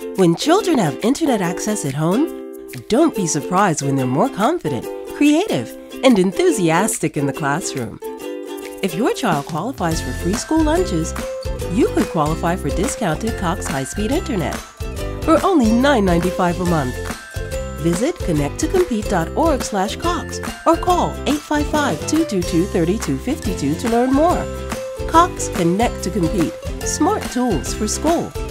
When children have internet access at home, don't be surprised when they're more confident, creative, and enthusiastic in the classroom. If your child qualifies for free school lunches, you could qualify for discounted Cox high-speed internet for only $9.95 a month. Visit connecttocompete.org/Cox or call 855-222-3252 to learn more. Cox Connect to Compete. Smart tools for school.